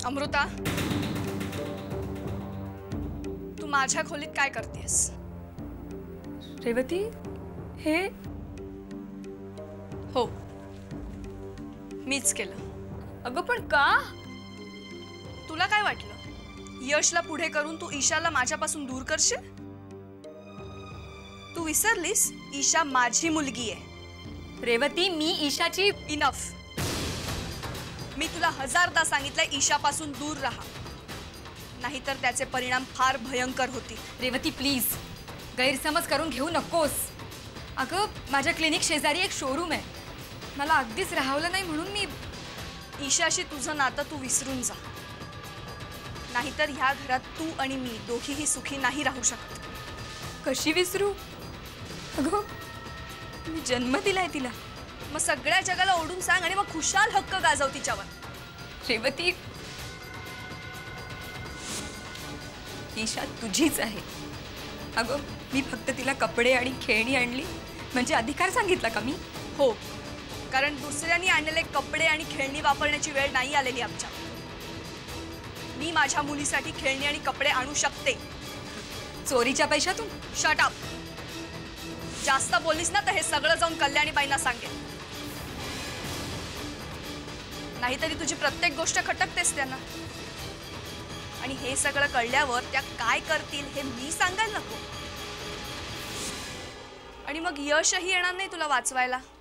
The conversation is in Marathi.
अमृता, तू माझ्या खोलीत काय करतेस? रेवती, हे हो, मीच केलं. अगं पण का? तुला काय वाटलं यशला पुढे करून तू ईशाला माझ्यापासून दूर करशील? तू विसरलीस ईशा माझी मुलगी आहे. रेवती, मी ईशाची. इनफ. मी तुला हजारदा सांगितलंय ईशापासून दूर राहा, नाहीतर त्याचे परिणाम फार भयंकर होतील. रेवती प्लीज, गैरसमज करून घेऊ नकोस. अगं माझ्या क्लिनिक शेजारी एक शोरूम आहे, मला अगदीच राहावलं नाही म्हणून मी. ईशाशी तुझं नातं तू विसरून जा, नाहीतर ह्या घरात तू आणि मी दोघीही सुखी नाही राहू शकत. कशी विसरू? अगं मी जन्म दिलाय तिला. मग सगळ्या जगाला ओढून सांग आणि मग खुशाल हक्क गाजव तिच्यावर. रेवती, ईशा तुझीच आहे. अगं मी फक्त तिला कपडे आणि खेळणी आणली म्हणजे अधिकार सांगितला का मी? हो, कारण दुसऱ्यांनी आणलेले कपडे आणि खेळणी वापरण्याची वेळ नाही आलेली आमच्या. मी माझ्या मुलीसाठी खेळणी आणि कपडे आणू शकते. चोरीच्या पैशातून? Shut up. जास्त बोललीस ना तर हे सगळं जाऊन कल्याणीबाईंना सांगेल, नाहीतरी तुझी प्रत्येक गोष्ट खटकतेस त्यांना. आणि हे सगळं कळल्यावर त्या काय करतील हे मी सांगायला नको. आणि मग यशही येणार नाही तुला वाचवायला.